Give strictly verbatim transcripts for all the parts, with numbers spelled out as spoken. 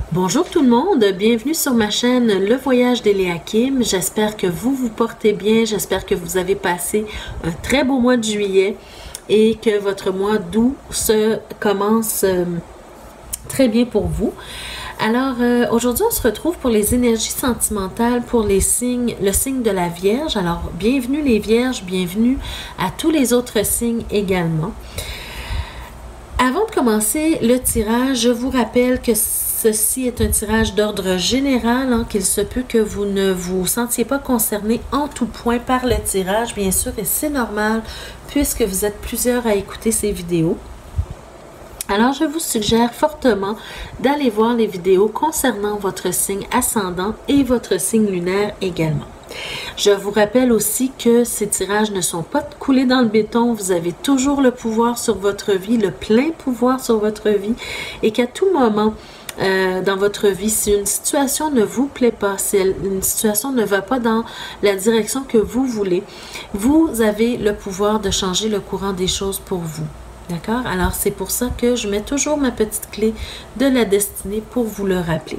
Bonjour tout le monde, bienvenue sur ma chaîne Le Voyage d'Eléa Kim. J'espère que vous vous portez bien, j'espère que vous avez passé un très beau mois de juillet et que votre mois d'août se commence euh, très bien pour vous. Alors euh, aujourd'hui on se retrouve pour les énergies sentimentales pour les signes, le signe de la Vierge. Alors bienvenue les Vierges, bienvenue à tous les autres signes également. Avant de commencer le tirage, je vous rappelle que ceci est un tirage d'ordre général, hein, qu'il se peut que vous ne vous sentiez pas concerné en tout point par le tirage, bien sûr, et c'est normal puisque vous êtes plusieurs à écouter ces vidéos. Alors, je vous suggère fortement d'aller voir les vidéos concernant votre signe ascendant et votre signe lunaire également. Je vous rappelle aussi que ces tirages ne sont pas coulés dans le béton. Vous avez toujours le pouvoir sur votre vie, le plein pouvoir sur votre vie, et qu'à tout moment euh, dans votre vie, si une situation ne vous plaît pas, si une situation ne va pas dans la direction que vous voulez, vous avez le pouvoir de changer le courant des choses pour vous. D'accord? Alors, c'est pour ça que je mets toujours ma petite clé de la destinée pour vous le rappeler.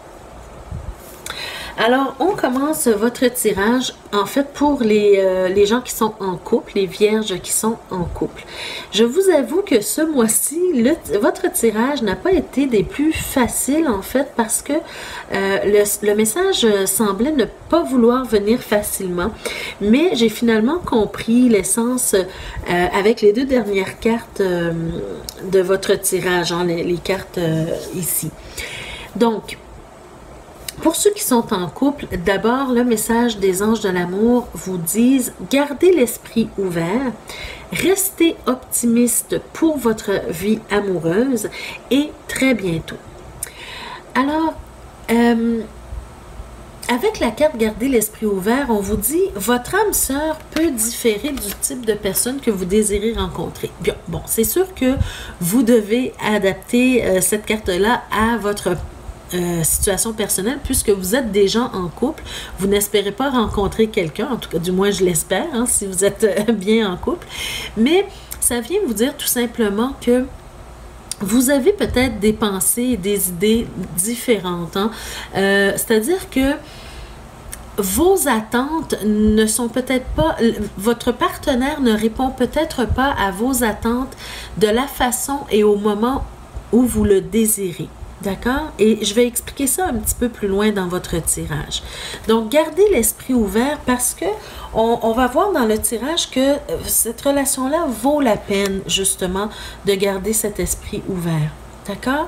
Alors, on commence votre tirage, en fait, pour les, euh, les gens qui sont en couple, les vierges qui sont en couple. Je vous avoue que ce mois-ci, votre tirage n'a pas été des plus faciles, en fait, parce que euh, le, le message semblait ne pas vouloir venir facilement. Mais j'ai finalement compris l'essence euh, avec les deux dernières cartes euh, de votre tirage, hein, les, les cartes euh, ici. Donc, pour ceux qui sont en couple, d'abord, le message des anges de l'amour vous disent « Gardez l'esprit ouvert, restez optimiste pour votre vie amoureuse et très bientôt. » Alors, euh, avec la carte « Gardez l'esprit ouvert », on vous dit « Votre âme sœur peut différer du type de personne que vous désirez rencontrer. » Bien, bon, c'est sûr que vous devez adapter euh, cette carte-là à votre Euh, situation personnelle, puisque vous êtes déjà en couple, vous n'espérez pas rencontrer quelqu'un, en tout cas du moins je l'espère, hein, si vous êtes euh, bien en couple, mais ça vient vous dire tout simplement que vous avez peut-être des pensées et des idées différentes, hein? euh, c'est-à-dire que vos attentes ne sont peut-être pas, votre partenaire ne répond peut-être pas à vos attentes de la façon et au moment où vous le désirez. D'accord? Et je vais expliquer ça un petit peu plus loin dans votre tirage. Donc, gardez l'esprit ouvert parce que on, on va voir dans le tirage que cette relation-là vaut la peine, justement, de garder cet esprit ouvert. D'accord?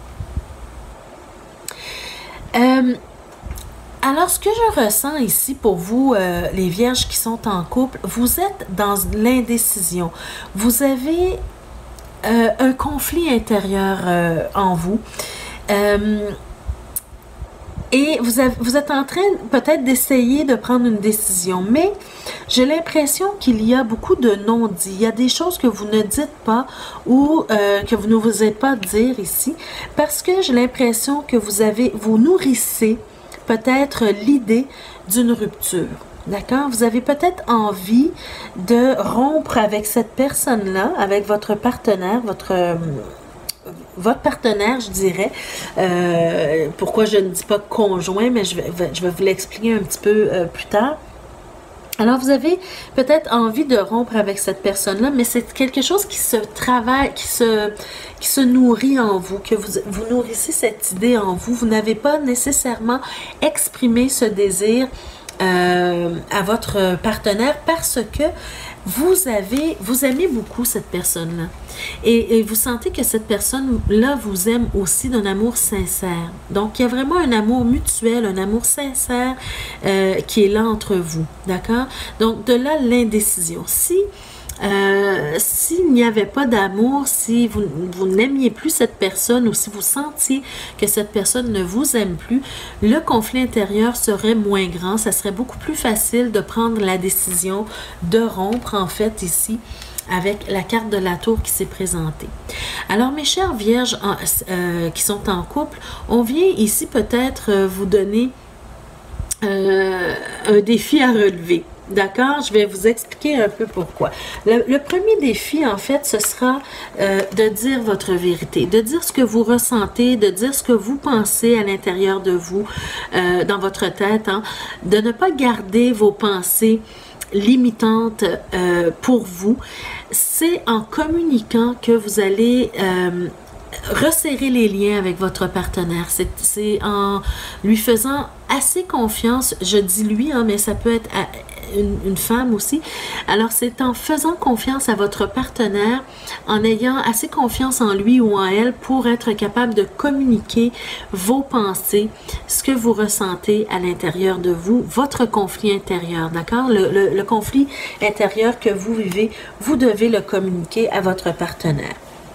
Euh, alors, ce que je ressens ici pour vous, euh, les vierges qui sont en couple, vous êtes dans l'indécision. Vous avez Euh, un conflit intérieur euh, en vous. Euh, et vous, avez, vous êtes en train peut-être d'essayer de prendre une décision, mais j'ai l'impression qu'il y a beaucoup de non-dits. Il y a des choses que vous ne dites pas ou euh, que vous ne vous êtes pas dire ici, parce que j'ai l'impression que vous avez, vous nourrissez peut-être l'idée d'une rupture. D'accord? Vous avez peut-être envie de rompre avec cette personne-là, avec votre partenaire, votre, euh, votre partenaire, je dirais. Euh, pourquoi je ne dis pas conjoint, mais je vais, je vais vous l'expliquer un petit peu euh, plus tard. Alors, vous avez peut-être envie de rompre avec cette personne-là, mais c'est quelque chose qui se travaille, qui se, qui se nourrit en vous, que vous, vous nourrissez cette idée en vous. Vous n'avez pas nécessairement exprimé ce désir Euh, à votre partenaire parce que vous avez, vous aimez beaucoup cette personne-là et, et vous sentez que cette personne-là vous aime aussi d'un amour sincère. Donc, il y a vraiment un amour mutuel, un amour sincère euh, qui est là entre vous, d'accord? Donc, de là, l'indécision. Si Euh, s'il n'y avait pas d'amour, si vous, vous n'aimiez plus cette personne ou si vous sentiez que cette personne ne vous aime plus, le conflit intérieur serait moins grand. Ça serait beaucoup plus facile de prendre la décision de rompre, en fait, ici, avec la carte de la tour qui s'est présentée. Alors, mes chères vierges en, euh, qui sont en couple, on vient ici peut-être euh, vous donner euh, un défi à relever. D'accord? Je vais vous expliquer un peu pourquoi. Le, le premier défi, en fait, ce sera euh, de dire votre vérité, de dire ce que vous ressentez, de dire ce que vous pensez à l'intérieur de vous, euh, dans votre tête, hein, de ne pas garder vos pensées limitantes euh, pour vous. C'est en communiquant que vous allez euh, resserrer les liens avec votre partenaire. C'est en lui faisant assez confiance, je dis lui, hein, mais ça peut être à une, une femme aussi. Alors, c'est en faisant confiance à votre partenaire, en ayant assez confiance en lui ou en elle pour être capable de communiquer vos pensées, ce que vous ressentez à l'intérieur de vous, votre conflit intérieur, d'accord? Le, le, le conflit intérieur que vous vivez, vous devez le communiquer à votre partenaire.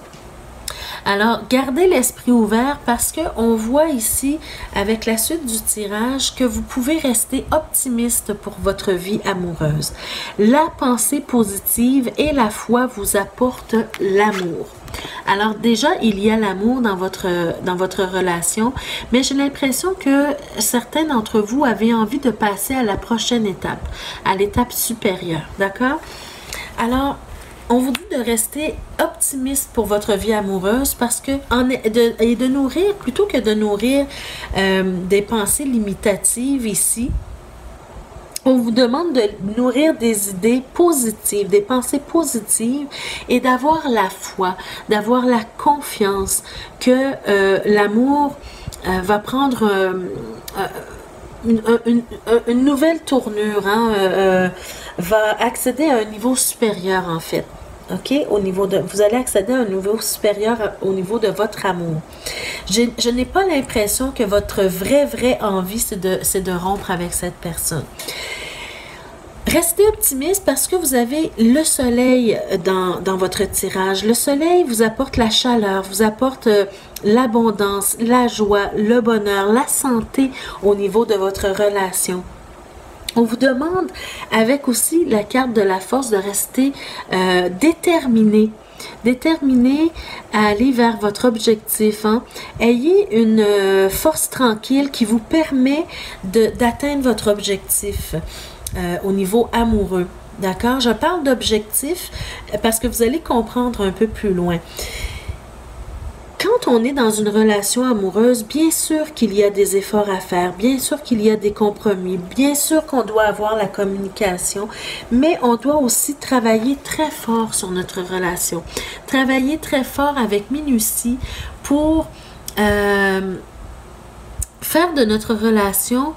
Alors, gardez l'esprit ouvert parce qu'on voit ici, avec la suite du tirage, que vous pouvez rester optimiste pour votre vie amoureuse. La pensée positive et la foi vous apportent l'amour. Alors déjà, il y a l'amour dans votre, dans votre relation, mais j'ai l'impression que certains d'entre vous avaient envie de passer à la prochaine étape, à l'étape supérieure, d'accord? Alors, on vous dit de rester optimiste pour votre vie amoureuse parce que en, de, et de nourrir, plutôt que de nourrir euh, des pensées limitatives ici, on vous demande de nourrir des idées positives, des pensées positives et d'avoir la foi, d'avoir la confiance que euh, l'amour euh, va prendre euh, euh, une, une, une nouvelle tournure, hein, euh, va accéder à un niveau supérieur en fait. OK? Au niveau de, vous allez accéder à un niveau supérieur au niveau de votre amour. Je, je n'ai pas l'impression que votre vraie, vraie envie, c'est de, c'est de rompre avec cette personne. Restez optimiste parce que vous avez le soleil dans, dans votre tirage. Le soleil vous apporte la chaleur, vous apporte euh, l'abondance, la joie, le bonheur, la santé au niveau de votre relation. On vous demande, avec aussi la carte de la force, de rester euh, déterminé. Déterminé à aller vers votre objectif. Hein. Ayez une euh, force tranquille qui vous permet d'atteindre votre objectif euh, au niveau amoureux. D'accord? Je parle d'objectif parce que vous allez comprendre un peu plus loin. Quand on est dans une relation amoureuse, bien sûr qu'il y a des efforts à faire, bien sûr qu'il y a des compromis, bien sûr qu'on doit avoir la communication, mais on doit aussi travailler très fort sur notre relation. Travailler très fort avec minutie pour euh, faire de notre relation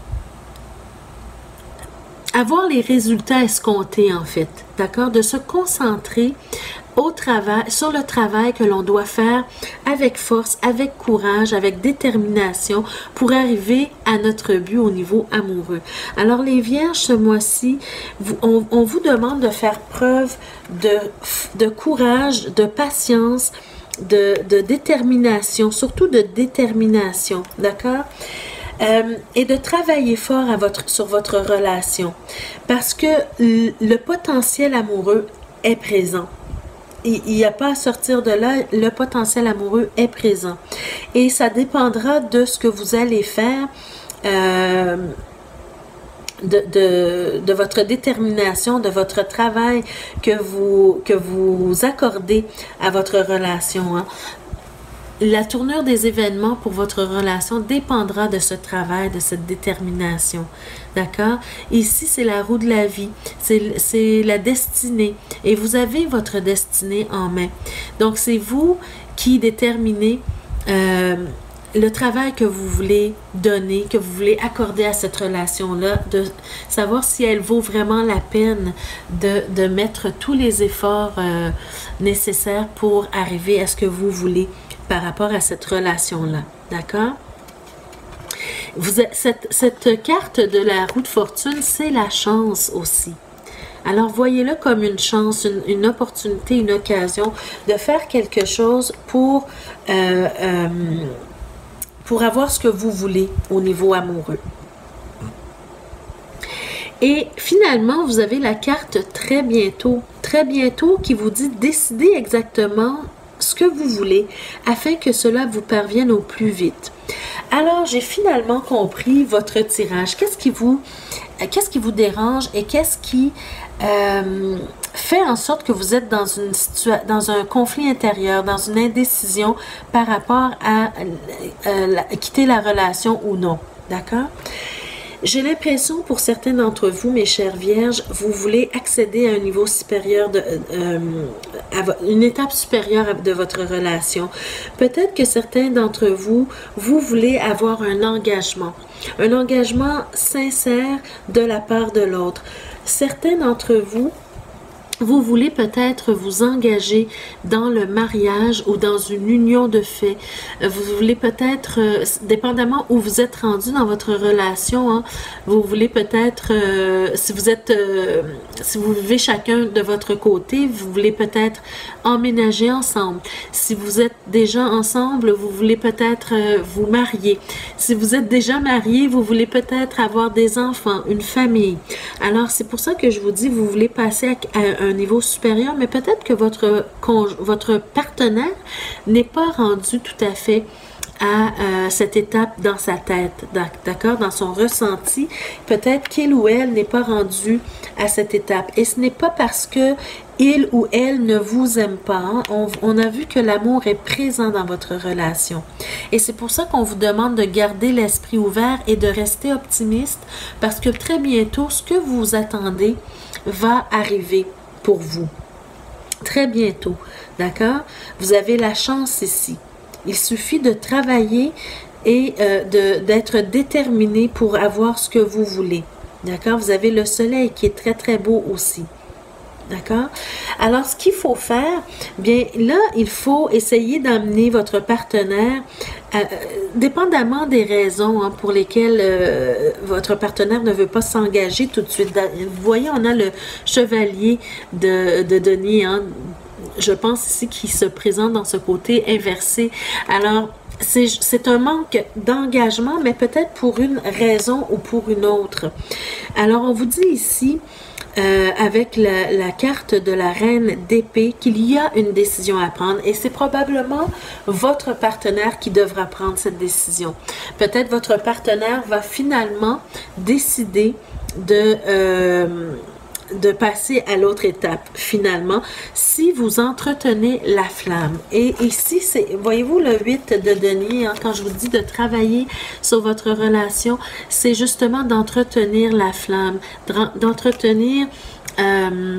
avoir les résultats escomptés en fait, d'accord? De se concentrer au travail, sur le travail que l'on doit faire avec force, avec courage, avec détermination pour arriver à notre but au niveau amoureux. Alors les vierges, ce mois-ci, on, on vous demande de faire preuve de, de courage, de patience, de, de détermination, surtout de détermination, d'accord? Euh, et de travailler fort à votre, sur votre relation parce que le, le potentiel amoureux est présent. Il n'y a pas à sortir de là, le potentiel amoureux est présent. Et ça dépendra de ce que vous allez faire, euh, de, de, de votre détermination, de votre travail que vous, que vous accordez à votre relation. Hein. La tournure des événements pour votre relation dépendra de ce travail, de cette détermination. D'accord? Ici, c'est la roue de la vie. C'est la destinée. Et vous avez votre destinée en main. Donc, c'est vous qui déterminez euh, le travail que vous voulez donner, que vous voulez accorder à cette relation-là, de savoir si elle vaut vraiment la peine de, de mettre tous les efforts euh, nécessaires pour arriver à ce que vous voulez par rapport à cette relation-là. D'accord? Vous, cette, cette carte de la roue de fortune, c'est la chance aussi. Alors, voyez-le comme une chance, une, une opportunité, une occasion de faire quelque chose pour, euh, euh, pour avoir ce que vous voulez au niveau amoureux. Et finalement, vous avez la carte très bientôt, très bientôt qui vous dit décider exactement ce que vous voulez afin que cela vous parvienne au plus vite. Alors, j'ai finalement compris votre tirage. Qu'est-ce qui vous, qu'est-ce qui vous dérange et qu'est-ce qui euh, fait en sorte que vous êtes dans, une situa- dans un conflit intérieur, dans une indécision par rapport à euh, la, quitter la relation ou non. D'accord? J'ai l'impression, pour certains d'entre vous, mes chères vierges, vous voulez accéder à un niveau supérieur, de, euh, à une étape supérieure de votre relation. Peut-être que certains d'entre vous, vous voulez avoir un engagement, un engagement sincère de la part de l'autre. Certains d'entre vous, vous voulez peut-être vous engager dans le mariage ou dans une union de fait. Vous voulez peut-être, euh, dépendamment où vous êtes rendu dans votre relation, hein, vous voulez peut-être, euh, si vous êtes, euh, si vous vivez chacun de votre côté, vous voulez peut-être emménager ensemble. Si vous êtes déjà ensemble, vous voulez peut-être euh, vous marier. Si vous êtes déjà marié, vous voulez peut-être avoir des enfants, une famille. Alors, c'est pour ça que je vous dis, vous voulez passer à, à un niveau supérieur, mais peut-être que votre, votre partenaire n'est pas rendu tout à fait à euh, cette étape dans sa tête, d'accord, dans son ressenti. Peut-être qu'il ou elle n'est pas rendu à cette étape. Et ce n'est pas parce que il ou elle ne vous aime pas. Hein. On, on a vu que l'amour est présent dans votre relation. Et c'est pour ça qu'on vous demande de garder l'esprit ouvert et de rester optimiste, parce que très bientôt, ce que vous attendez va arriver pour vous. Très bientôt, d'accord? Vous avez la chance ici. Il suffit de travailler et euh, de, d'être déterminé pour avoir ce que vous voulez. D'accord? Vous avez le soleil qui est très, très beau aussi. D'accord? Alors, ce qu'il faut faire, bien là, il faut essayer d'amener votre partenaire, euh, dépendamment des raisons hein, pour lesquelles euh, votre partenaire ne veut pas s'engager tout de suite. Vous voyez, on a le chevalier de, de denier, hein, je pense ici, qui se présente dans ce côté inversé. Alors, c'est un manque d'engagement, mais peut-être pour une raison ou pour une autre. Alors, on vous dit ici, Euh, avec la, la carte de la reine d'épée, qu'il y a une décision à prendre et c'est probablement votre partenaire qui devra prendre cette décision. Peut-être votre partenaire va finalement décider de... Euh, de passer à l'autre étape, finalement, si vous entretenez la flamme. Et ici, c'est, voyez-vous, le huit de denier, hein, quand je vous dis de travailler sur votre relation, c'est justement d'entretenir la flamme, d'entretenir euh,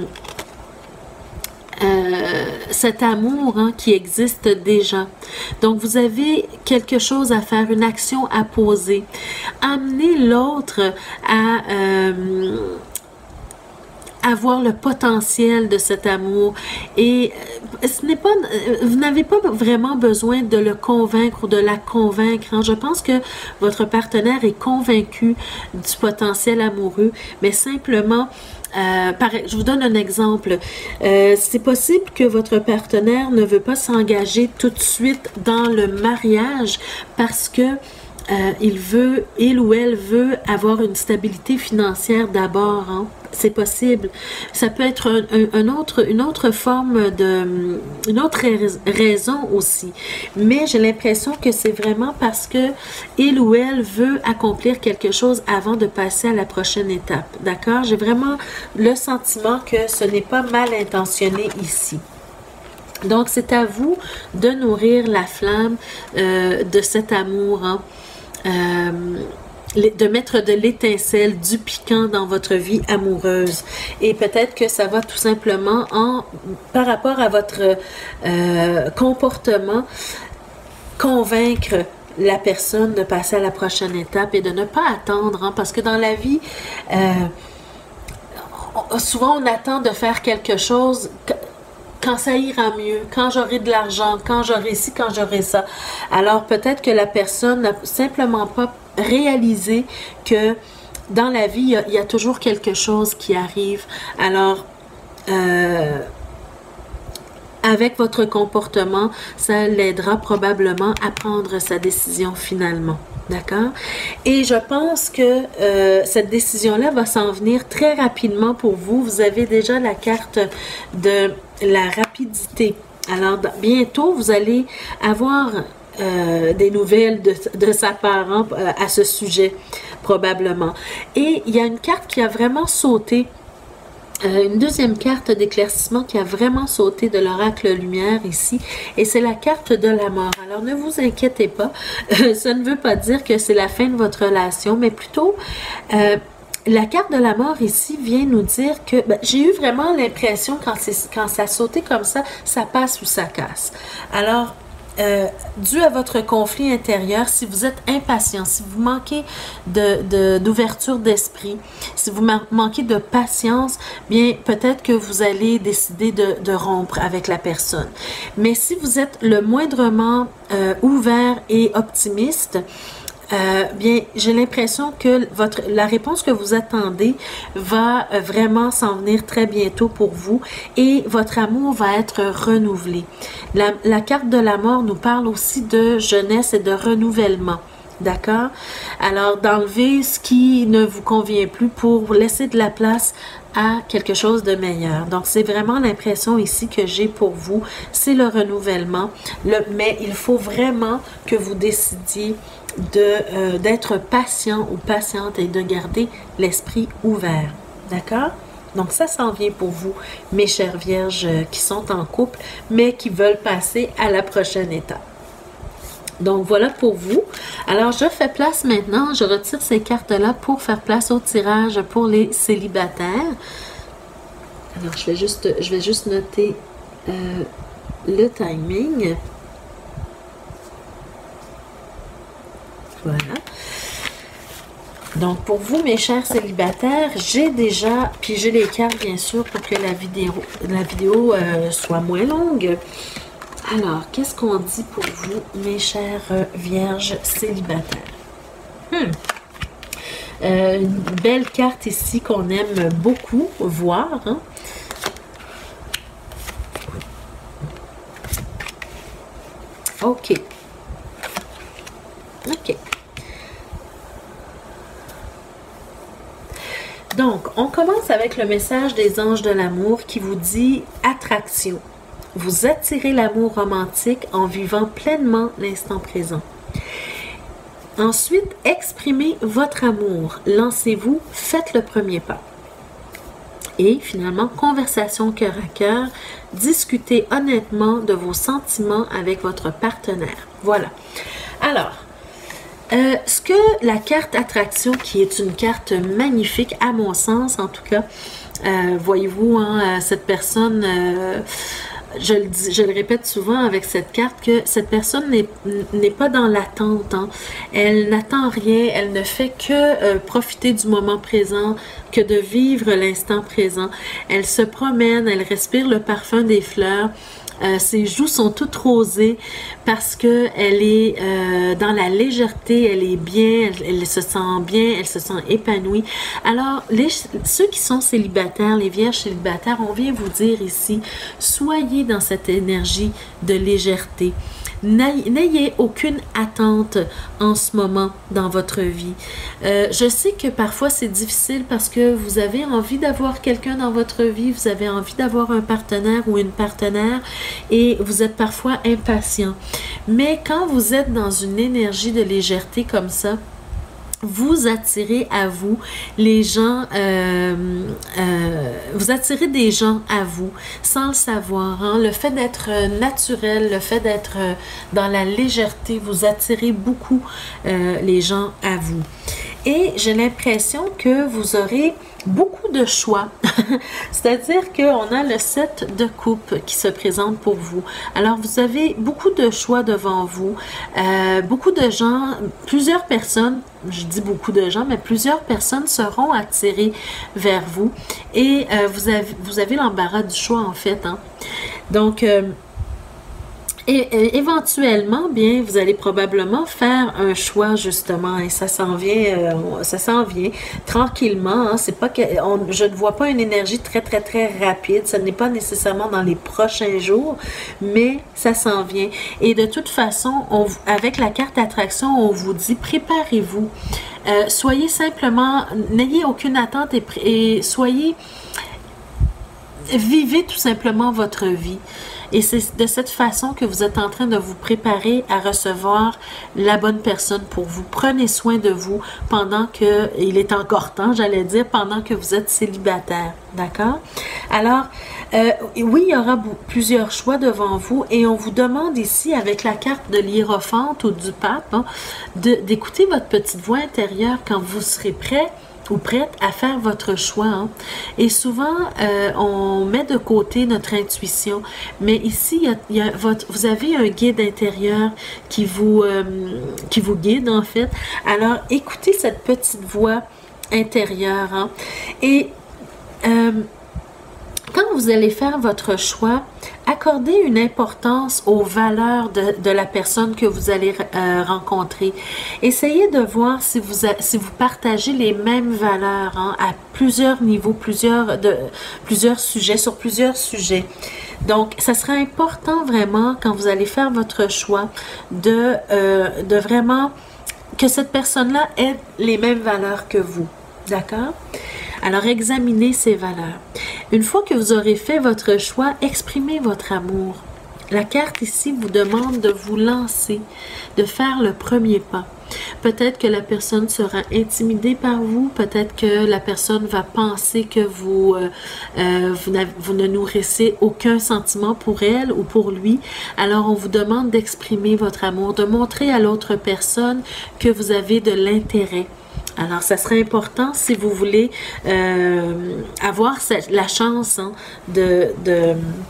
euh, cet amour hein, qui existe déjà. Donc, vous avez quelque chose à faire, une action à poser. Amener l'autre à... Euh, avoir le potentiel de cet amour et ce n'est pas, vous n'avez pas vraiment besoin de le convaincre ou de la convaincre. Hein. Je pense que votre partenaire est convaincu du potentiel amoureux, mais simplement, euh, par, je vous donne un exemple. Euh, c'est possible que votre partenaire ne veut pas s'engager tout de suite dans le mariage parce que Euh, il veut, il ou elle veut avoir une stabilité financière d'abord. Hein. C'est possible. Ça peut être un, un, un autre, une autre forme de, une autre raison aussi. Mais j'ai l'impression que c'est vraiment parce que il ou elle veut accomplir quelque chose avant de passer à la prochaine étape. D'accord? J'ai vraiment le sentiment que ce n'est pas mal intentionné ici. Donc, c'est à vous de nourrir la flamme euh, de cet amour, hein. Euh, de mettre de l'étincelle, du piquant dans votre vie amoureuse. Et peut-être que ça va tout simplement en, par rapport à votre euh, comportement, convaincre la personne de passer à la prochaine étape et de ne pas attendre, hein, parce que dans la vie, euh, souvent on attend de faire quelque chose quand ça ira mieux, quand j'aurai de l'argent, quand j'aurai ci, quand j'aurai ça. Alors peut-être que la personne n'a simplement pas réalisé que dans la vie, il y a, il y a toujours quelque chose qui arrive. Alors, euh, avec votre comportement, ça l'aidera probablement à prendre sa décision finalement. D'accord? Et je pense que euh, cette décision-là va s'en venir très rapidement pour vous. Vous avez déjà la carte de la rapidité. Alors, bientôt, vous allez avoir euh, des nouvelles de, de sa parent euh, à ce sujet, probablement. Et il y a une carte qui a vraiment sauté. Euh, une deuxième carte d'éclaircissement qui a vraiment sauté de l'oracle lumière ici, et c'est la carte de la mort. Alors ne vous inquiétez pas, euh, ça ne veut pas dire que c'est la fin de votre relation, mais plutôt euh, la carte de la mort ici vient nous dire que ben, j'ai eu vraiment l'impression quand, quand ça a sauté comme ça, ça passe ou ça casse. Alors Euh, dû à votre conflit intérieur, si vous êtes impatient, si vous manquez de, de, d'ouverture d'esprit, si vous manquez de patience, bien peut-être que vous allez décider de, de rompre avec la personne. Mais si vous êtes le moindrement euh, ouvert et optimiste, Euh, bien, j'ai l'impression que votre, la réponse que vous attendez va vraiment s'en venir très bientôt pour vous et votre amour va être renouvelé. La, la carte de la mort nous parle aussi de jeunesse et de renouvellement. D'accord? Alors, d'enlever ce qui ne vous convient plus pour laisser de la place à quelque chose de meilleur. Donc, c'est vraiment l'impression ici que j'ai pour vous. C'est le renouvellement. Le, mais il faut vraiment que vous décidiez de, euh, d'être patient ou patiente et de garder l'esprit ouvert. D'accord? Donc, ça s'en vient pour vous, mes chères vierges qui sont en couple, mais qui veulent passer à la prochaine étape. Donc, voilà pour vous. Alors, je fais place maintenant, je retire ces cartes-là pour faire place au tirage pour les célibataires. Alors, je vais juste, je vais juste noter euh, le timing. Voilà. Donc, pour vous, mes chers célibataires, j'ai déjà pigé les cartes, bien sûr, pour que la vidéo, la vidéo euh, soit moins longue. Alors, qu'est-ce qu'on dit pour vous, mes chères euh, vierges célibataires? Hmm. Euh, une belle carte ici qu'on aime beaucoup voir. Hein? OK. OK. Donc, on commence avec le message des anges de l'amour qui vous dit « Attraction ». Vous attirez l'amour romantique en vivant pleinement l'instant présent. Ensuite, exprimez votre amour. Lancez-vous, faites le premier pas. Et finalement, conversation cœur à cœur. Discutez honnêtement de vos sentiments avec votre partenaire. Voilà. Alors, Euh, ce que la carte attraction, qui est une carte magnifique à mon sens en tout cas, euh, voyez-vous, hein, cette personne, euh, je, le dis, je le répète souvent avec cette carte, que cette personne n'est pas dans l'attente, hein. Elle n'attend rien, elle ne fait que euh, profiter du moment présent, que de vivre l'instant présent. Elle se promène, elle respire le parfum des fleurs. Euh, ses joues sont toutes rosées parce que elle est euh, dans la légèreté, elle est bien, elle, elle se sent bien, elle se sent épanouie. Alors, les, ceux qui sont célibataires, les vierges célibataires, on vient vous dire ici, soyez dans cette énergie de légèreté. N'ayez aucune attente en ce moment dans votre vie. Euh, je sais que parfois c'est difficile parce que vous avez envie d'avoir quelqu'un dans votre vie, vous avez envie d'avoir un partenaire ou une partenaire et vous êtes parfois impatient. Mais quand vous êtes dans une énergie de légèreté comme ça, vous attirez à vous les gens, euh, euh, vous attirez des gens à vous sans le savoir. Hein? Le fait d'être naturel, le fait d'être dans la légèreté, vous attirez beaucoup euh, les gens à vous. Et j'ai l'impression que vous aurez beaucoup de choix. C'est-à-dire qu'on a le sept de coupe qui se présente pour vous. Alors, vous avez beaucoup de choix devant vous. Euh, beaucoup de gens, plusieurs personnes, je dis beaucoup de gens, mais plusieurs personnes seront attirées vers vous. Et euh, vous avez, vous avez l'embarras du choix, en fait. Hein? Donc, euh, Et, et éventuellement, bien, vous allez probablement faire un choix justement, et ça s'en vient, euh, ça s'en vient tranquillement. Hein, c'est pas que, on, je ne vois pas une énergie très très très rapide. Ce n'est pas nécessairement dans les prochains jours, mais ça s'en vient. Et de toute façon, on, avec la carte attraction, on vous dit préparez-vous, euh, soyez simplement, n'ayez aucune attente et, et soyez, vivez tout simplement votre vie. Et c'est de cette façon que vous êtes en train de vous préparer à recevoir la bonne personne pour vous. Prenez soin de vous pendant que, il est encore temps, j'allais dire, pendant que vous êtes célibataire. D'accord? Alors, euh, oui, il y aura plusieurs choix devant vous et on vous demande ici, avec la carte de l'Hiérophante ou du Pape, hein, d'écouter votre petite voix intérieure quand vous serez prêt ou prête à faire votre choix. Hein. Et souvent, euh, on met de côté notre intuition, mais ici, il y a, il y a votre, vous avez un guide intérieur qui vous, euh, qui vous guide, en fait. Alors, écoutez cette petite voix intérieure. Hein. Et euh, quand vous allez faire votre choix, accordez une importance aux valeurs de, de la personne que vous allez euh, rencontrer. Essayez de voir si vous, a, si vous partagez les mêmes valeurs hein, à plusieurs niveaux, plusieurs, de, plusieurs sujets, sur plusieurs sujets. Donc, ça sera important vraiment quand vous allez faire votre choix de, euh, de vraiment que cette personne-là ait les mêmes valeurs que vous. D'accord? Alors, examinez ces valeurs. Une fois que vous aurez fait votre choix, exprimez votre amour. La carte ici vous demande de vous lancer, de faire le premier pas. Peut-être que la personne sera intimidée par vous, peut-être que la personne va penser que vous, euh, euh, vous, vous ne nourrissez aucun sentiment pour elle ou pour lui. Alors, on vous demande d'exprimer votre amour, de montrer à l'autre personne que vous avez de l'intérêt. Alors, ça serait important si vous voulez euh, avoir cette, la chance hein, de, de,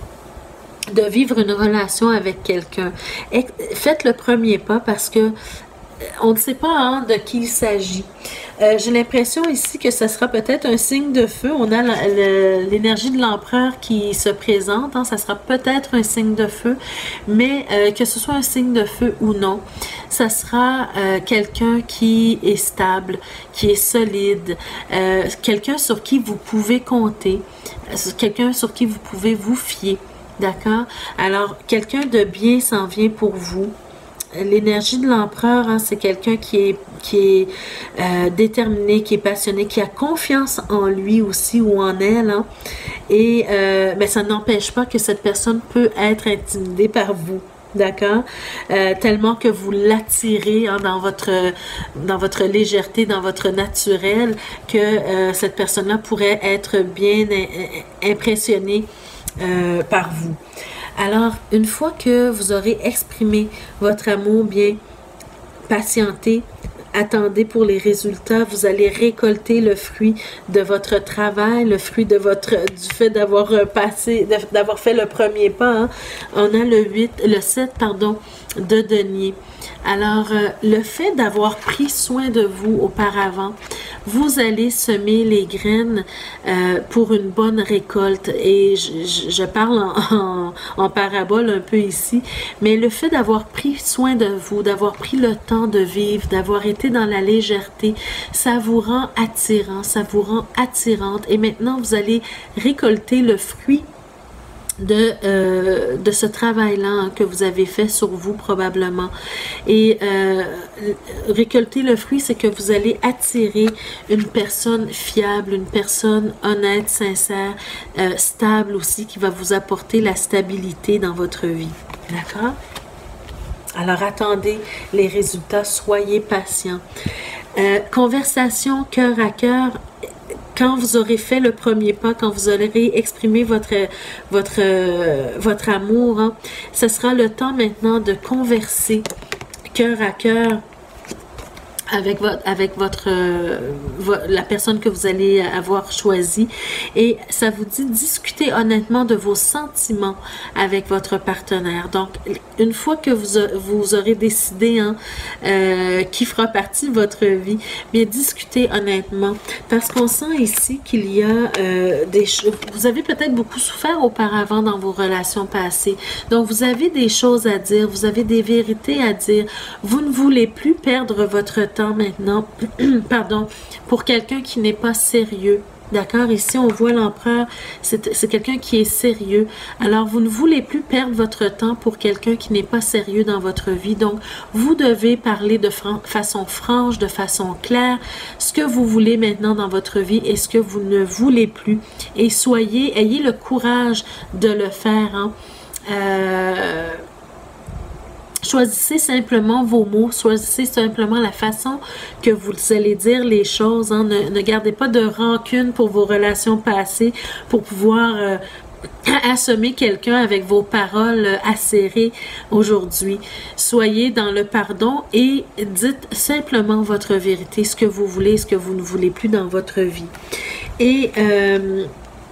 de vivre une relation avec quelqu'un. Faites le premier pas parce que on ne sait pas hein, de qui il s'agit. Euh, J'ai l'impression ici que ce sera peut-être un signe de feu. On a l'énergie de l'empereur qui se présente. Hein, ça sera peut-être un signe de feu, mais euh, que ce soit un signe de feu ou non, ça sera euh, quelqu'un qui est stable, qui est solide, euh, quelqu'un sur qui vous pouvez compter, quelqu'un sur qui vous pouvez vous fier. D'accord? Alors, quelqu'un de bien s'en vient pour vous. L'énergie de l'empereur, hein, c'est quelqu'un qui est, qui est euh, déterminé, qui est passionné, qui a confiance en lui aussi ou en elle. Hein, et euh, mais ça n'empêche pas que cette personne peut être intimidée par vous. D'accord? Euh, tellement que vous l'attirez hein, dans votre dans votre légèreté, dans votre naturel, que euh, cette personne-là pourrait être bien impressionnée euh, par vous. Alors, une fois que vous aurez exprimé votre amour, bien, patientez, attendez pour les résultats. Vous allez récolter le fruit de votre travail, le fruit de votre du fait d'avoir passé, d'avoir fait le premier pas. Hein. On a le huit, le sept, pardon, de denier. Alors, euh, le fait d'avoir pris soin de vous auparavant, vous allez semer les graines euh, pour une bonne récolte. Et je, je parle en, en, en parabole un peu ici, mais le fait d'avoir pris soin de vous, d'avoir pris le temps de vivre, d'avoir été dans la légèreté, ça vous rend attirant, ça vous rend attirante. Et maintenant, vous allez récolter le fruit de, euh, de ce travail-là hein, que vous avez fait sur vous probablement. Et euh, récolter le fruit, c'est que vous allez attirer une personne fiable, une personne honnête, sincère, euh, stable aussi, qui va vous apporter la stabilité dans votre vie. D'accord? Alors, attendez les résultats, soyez patient. Euh, conversation cœur à cœur. Quand vous aurez fait le premier pas, quand vous aurez exprimé votre, votre, euh, votre amour, hein, ce sera le temps maintenant de converser cœur à cœur avec votre, avec votre euh, la personne que vous allez avoir choisie. Et ça vous dit discuter honnêtement de vos sentiments avec votre partenaire. Donc, une fois que vous, vous aurez décidé hein, euh, qui fera partie de votre vie, bien discutez honnêtement. Parce qu'on sent ici qu'il y a euh, des choses. Vous avez peut-être beaucoup souffert auparavant dans vos relations passées. Donc, vous avez des choses à dire, vous avez des vérités à dire. Vous ne voulez plus perdre votre temps maintenant, pardon, pour quelqu'un qui n'est pas sérieux. D'accord? Ici, on voit l'empereur, c'est quelqu'un qui est sérieux. Alors, vous ne voulez plus perdre votre temps pour quelqu'un qui n'est pas sérieux dans votre vie. Donc, vous devez parler de fran façon franche, de façon claire, ce que vous voulez maintenant dans votre vie et ce que vous ne voulez plus. Et soyez, ayez le courage de le faire, hein? Euh, choisissez simplement vos mots, choisissez simplement la façon que vous allez dire les choses. Hein. Ne, ne gardez pas de rancune pour vos relations passées, pour pouvoir euh, assommer quelqu'un avec vos paroles acérées aujourd'hui. Soyez dans le pardon et dites simplement votre vérité, ce que vous voulez, ce que vous ne voulez plus dans votre vie. Et... Euh,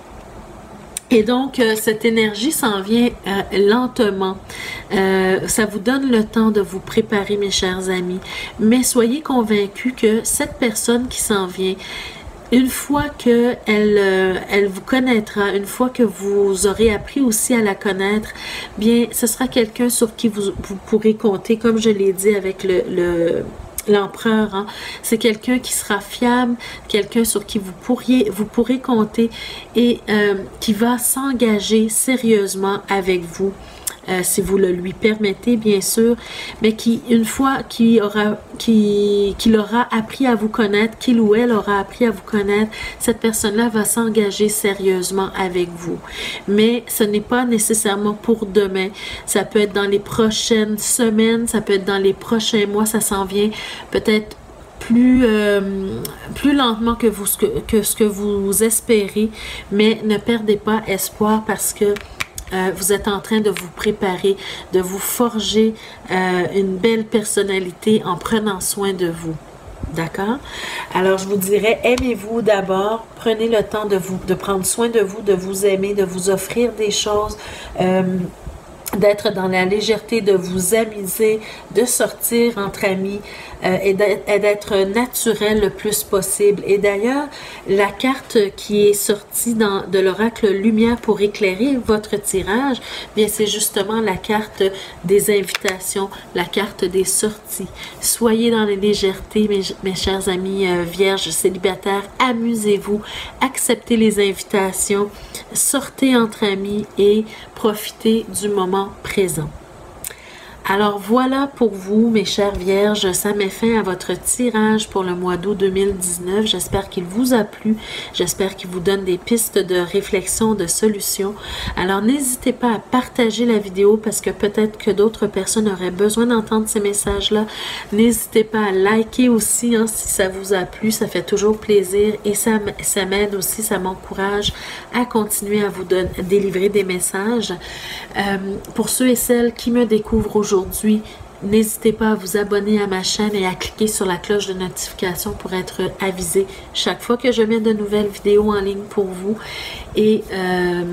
Et donc, euh, cette énergie s'en vient euh, lentement. Euh, ça vous donne le temps de vous préparer, mes chers amis. Mais soyez convaincus que cette personne qui s'en vient, une fois qu'elle euh, elle vous connaîtra, une fois que vous aurez appris aussi à la connaître, bien, ce sera quelqu'un sur qui vous, vous pourrez compter, comme je l'ai dit avec le... le l'empereur, hein? C'est quelqu'un qui sera fiable, quelqu'un sur qui vous pourriez, vous pourrez compter et euh, qui va s'engager sérieusement avec vous. Euh, si vous le lui permettez, bien sûr, mais qui, une fois qu'il aura, qui, qu'il aura appris à vous connaître, qu'il ou elle aura appris à vous connaître, cette personne-là va s'engager sérieusement avec vous. Mais ce n'est pas nécessairement pour demain. Ça peut être dans les prochaines semaines, ça peut être dans les prochains mois, ça s'en vient peut-être plus, euh, plus lentement que, vous, que, que ce que vous espérez, mais ne perdez pas espoir parce que Euh, vous êtes en train de vous préparer, de vous forger euh, une belle personnalité en prenant soin de vous. D'accord? Alors, je vous dirais, aimez-vous d'abord. Prenez le temps de, vous, de prendre soin de vous, de vous aimer, de vous offrir des choses, euh, d'être dans la légèreté, de vous amuser, de sortir entre amis euh, et d'être naturel le plus possible. Et d'ailleurs, la carte qui est sortie dans, de l'oracle Lumière pour éclairer votre tirage, bien c'est justement la carte des invitations, la carte des sorties. Soyez dans la légèreté, mes, mes chers amis euh, vierges, célibataires, amusez-vous, acceptez les invitations, sortez entre amis et profitez du moment présent. Alors voilà pour vous, mes chères vierges, ça met fin à votre tirage pour le mois d'août deux mille dix-neuf. J'espère qu'il vous a plu, j'espère qu'il vous donne des pistes de réflexion, de solutions. Alors n'hésitez pas à partager la vidéo parce que peut-être que d'autres personnes auraient besoin d'entendre ces messages-là. N'hésitez pas à liker aussi hein, si ça vous a plu, ça fait toujours plaisir et ça, ça m'aide aussi, ça m'encourage à continuer à vous donner, délivrer des messages. Euh, pour ceux et celles qui me découvrent aujourd'hui, Aujourd'hui, n'hésitez pas à vous abonner à ma chaîne et à cliquer sur la cloche de notification pour être avisé chaque fois que je mets de nouvelles vidéos en ligne pour vous. Et euh,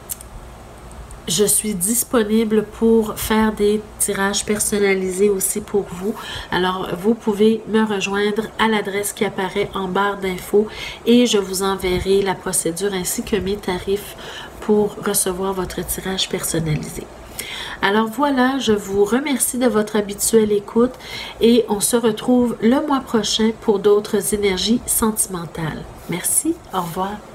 je suis disponible pour faire des tirages personnalisés aussi pour vous. Alors, vous pouvez me rejoindre à l'adresse qui apparaît en barre d'infos et je vous enverrai la procédure ainsi que mes tarifs pour recevoir votre tirage personnalisé. Alors voilà, je vous remercie de votre habituelle écoute et on se retrouve le mois prochain pour d'autres énergies sentimentales. Merci, au revoir.